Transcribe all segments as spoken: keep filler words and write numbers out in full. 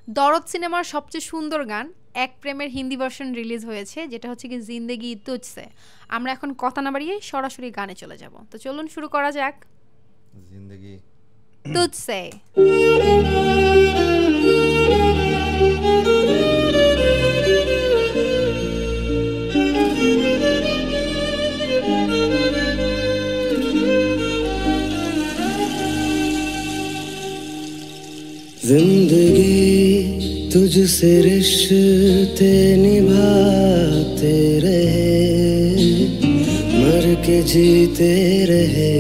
দরদ সিনেমার সবচেয়ে সুন্দর গান এক প্রেমের হিন্দি ভার্সন রিলিজ হয়েছে, যেটা হচ্ছে কি জিন্দেগি তুঝসে। আমরা এখন কথা না বাড়িয়ে সরাসরি গানে চলে যাব। তো চলুন শুরু করা যাক। জিন্দেগি তুঝসে। जिंदगी तुझसे रिश्ते निभाते रहे, मर के जीते रहे,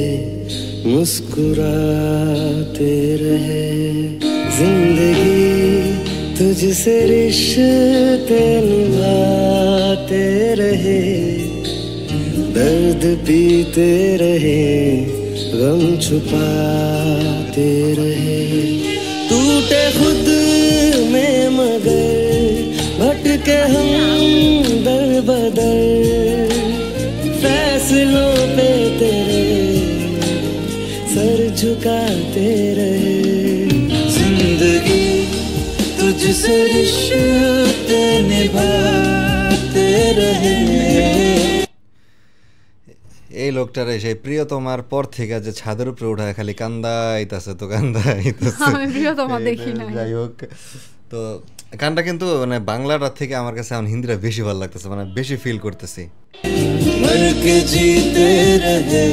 मुस्कुराते रहे। जिंदगी तुझसे रिश्ते निभाते रहे, दर्द पीते रहे, गम छुपाते रहे। टूटे खुद में मगर भटके हम दर बदर, फैसलों पे तेरे सर झुकाते रहे। जिंदगी तुझसे रिश्ते निभाते रहे। এই লোকটারে সেই প্রিয়তমার পর থেকে যে ছাদের উপরে উঠায় খালি কান্দাইতাছে তো কান্দাইতাছে। আমি প্রিয়তমা দেখি না। যাই হোক, তো গানটা কিন্তু মানে বাংলাটার থেকে আমার কাছে এখন হিন্দিটা বেশি ভালো লাগতেছে, মানে বেশি ফিল করতেছি। मर के जीते रहे,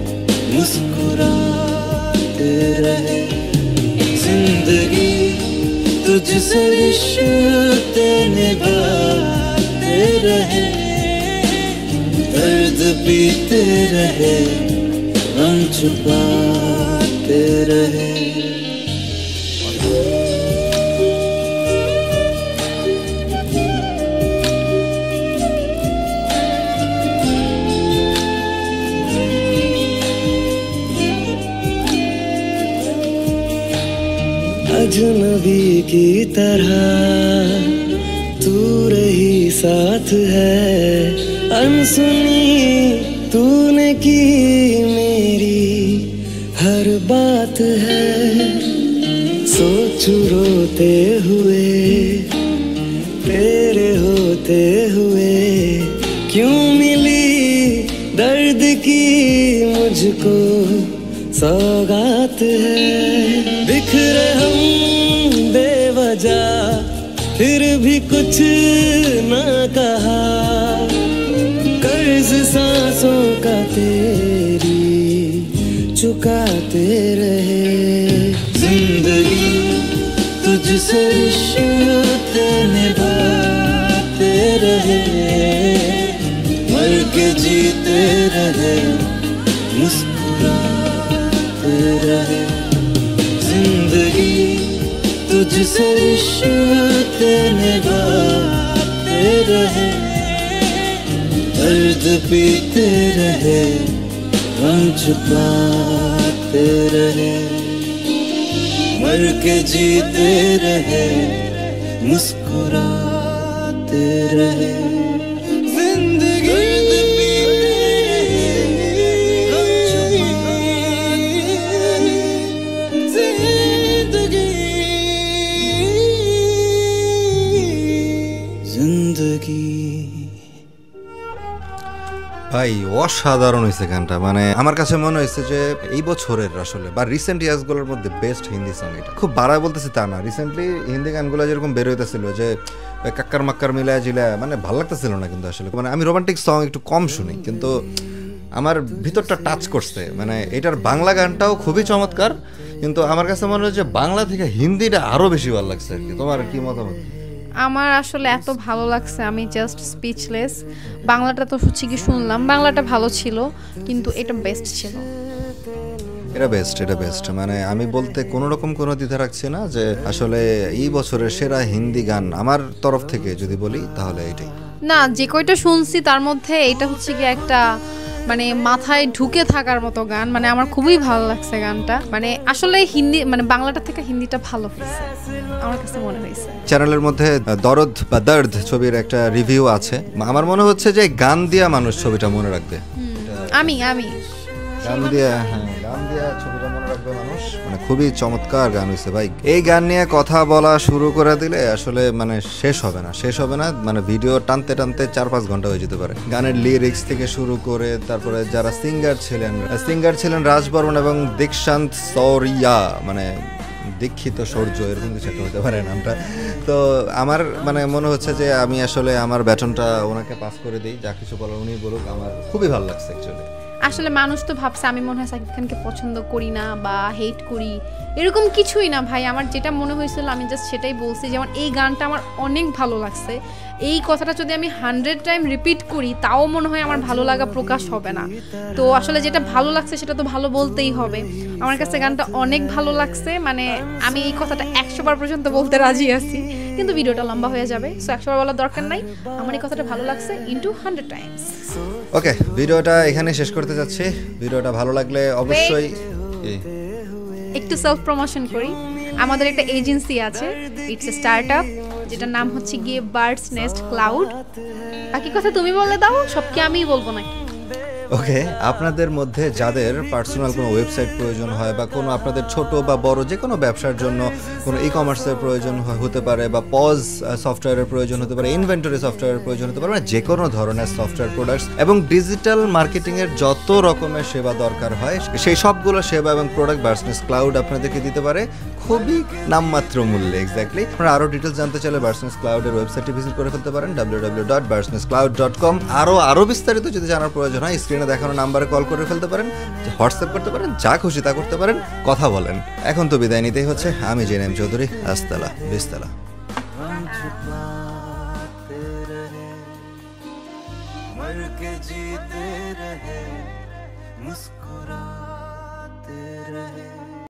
मुस्कुराते रहे। जिंदगी तुझसे रिश्ते निभाते रहे, दर्द पीते रहे, गम छुपाते रहे। अजनबी की तरह तू रही साथ है, अनसुनी तूने की मेरी हर बात है। सोच रोते हुए तेरे होते हुए, क्यों मिली दर्द की मुझको सौगात है। बिखरे हम बेवजह फिर भी कुछ न कहा, कर्ज सांसों का तेरी चुकाते रहे। जिंदगी तुझसे रिश्ते निभाते रहे, मर के जीते रहे, मुस्कुराते रहे। जिंदगी तुझसे रिश्ते निभाते रहे, दर्द पीते रहे, गम छुपाते रहे। मर के जीते रहे, मुस्कुराते रहे। जिंदगी ভাই অসাধারণ হয়েছে গানটা, মানে আমার কাছে মনে হয়েছে যে এই বছরের আসলে বা রিসেন্ট ইয়ার্সগুলোর মধ্যে বেস্ট হিন্দি সং এটা। খুব বাড়ায় বলতেছি তা না, রিসেন্টলি হিন্দি গানগুলো যেরকম বের হইতেছিল যে কাক্কার মাক্কার মিলায় জিলায়, মানে ভালো লাগতেছিল না কিন্তু আসলে। মানে আমি রোমান্টিক সং একটু কম শুনি, কিন্তু আমার ভিতরটা টাচ করছে। মানে এটার বাংলা গানটাও খুবই চমৎকার, কিন্তু আমার কাছে মনে হয় যে বাংলা থেকে হিন্দিটা আরও বেশি ভালো লাগছে আর কি। তোমার কি মতামত? আমার আসলে এত ভালো লাগছে, আমি জাস্ট স্পিচলেস। বাংলাটা তো হচ্ছে কি শুনলাম, বাংলাটা ভালো ছিল, কিন্তু এটা বেস্ট ছিল। এটা বেস্ট, এটা বেস্ট। মানে আমি বলতে কোনো রকম কোনো দ্বিধা রাখছি না যে আসলে এই বছরের সেরা হিন্দি গান আমার তরফ থেকে যদি বলি তাহলে এটাই। না, যে কয়টা শুনছি তার মধ্যে এটা হচ্ছে কি একটা মানে মাথায় ঢুকে থাকার মতো গান। মানে আমার খুবই ভালো লাগছে গানটা। মানে আসলে হিন্দি মানে বাংলাটা থেকে হিন্দিটা ভালো হয়েছে আমার কাছে মনে হয়েছে। চ্যানেলের মধ্যে দরদ বা দর্দ ছবির একটা রিভিউ আছে, আমার মনে হচ্ছে যে গান দিয়া মানুষ ছবিটা মনে রাখবে। আমি আমি গান দিয়া, হ্যাঁ গান দিয়া ছবিটা মনে রাখবে মানুষ, মানে খুবই চমৎকার গান হয়েছে ভাই। এই গান নিয়ে কথা বলা শুরু করে দিলে আসলে মানে শেষ হবে না শেষ হবে না মানে ভিডিও টানতে টানতে চার পাঁচ ঘন্টা হয়ে যেতে পারে। গানের লিরিক্স থেকে শুরু করে তারপরে যারা সিঙ্গার ছিলেন সিঙ্গার ছিলেন রাজ বর্মন এবং দীক্ষান্ত সৌরিয়া, মানে দীক্ষিত সৌর্য এরকম কিছু একটা হতে পারে নামটা। তো আমার মানে মনে হচ্ছে যে আমি আসলে আমার ব্যাটনটা ওনাকে পাস করে দিই, যা কিছু বলার উনি বলুক। আমার খুবই ভালো লাগছে অ্যাকচুয়ালি। আসলে মানুষ তো ভাবছে আমি মনে হয় সাকিব খানকে পছন্দ করি না বা হেট করি, এরকম কিছুই না ভাই। আমার যেটা মনে হয়েছিল আমি জাস্ট সেটাই বলছি। যেমন এই গানটা আমার অনেক ভালো লাগছে, এই কথাটা যদি আমি হান্ড্রেড টাইম রিপিট করি তাও মনে হয় আমার ভালো লাগা প্রকাশ হবে না। তো আসলে যেটা ভালো লাগছে সেটা তো ভালো বলতেই হবে। আমার কাছে গানটা অনেক ভালো লাগছে, মানে আমি এই কথাটা একশো বার পর্যন্ত বলতে রাজি আছি, কিন্তু ভিডিওটা লম্বা হয়ে যাবে, সো একশো বার বলার দরকার নাই। আমার এই কথাটা ভালো লাগছে ইন্টু হান্ড্রেড টাইমস। ওকে, ভিডিওটা এখানে শেষ করতে যাচ্ছি। ভিডিওটা ভালো লাগলে অবশ্যই একটু সেলফ প্রমোশন করি। আমাদের একটা এজেন্সি আছে, ইটস এ স্টার্টআপ, যেটার নাম হচ্ছে গিয়ে বার্ডস নেস্ট ক্লাউড। বাকি কথা তুমি বলে দাও, সব কি আমিই বলবো নাকি? ওকে, আপনাদের মধ্যে যাদের পার্সোনাল কোনো ওয়েবসাইট প্রয়োজন হয় বা কোনো আপনাদের ছোট বা বড় যে কোনো ব্যবসার জন্য কোনো ই কমার্সের প্রয়োজন হতে পারে বা পজ সফটওয়্যারের প্রয়োজন হতে পারে, ইনভেন্টরি সফটওয়্যারের প্রয়োজন হতে পারে, মানে যে কোনো ধরনের সফটওয়্যার প্রোডাক্টস এবং ডিজিটাল মার্কেটিংয়ের যত রকমের সেবা দরকার হয় সেই সবগুলো সেবা এবং প্রোডাক্ট বার্ডস ক্লাউড আপনাদেরকে দিতে পারে খুবই নামমাত্র মূল্যে। এক্স্যাক্টলি আপনারা আরও ডিটেলস জানতে চাইলে বার্ডস ক্লাউডের ওয়েবসাইটে ভিজিট করে ফেলতে পারেন W W W dot birds cloud dot com. আরও আরও বিস্তারিত যদি জানার প্রয়োজন হয় স্ক্রিনে দেখানো নাম্বারে কল করে ফেলতে পারেন, হোয়াটসঅ্যাপ করতে পারেন, যা খুশি তা করতে পারেন, কথা বলেন। এখন তো বিদায় নিতেই হচ্ছে। আমি জেনেম চৌধুরী, আস্তালা বিস্তালা।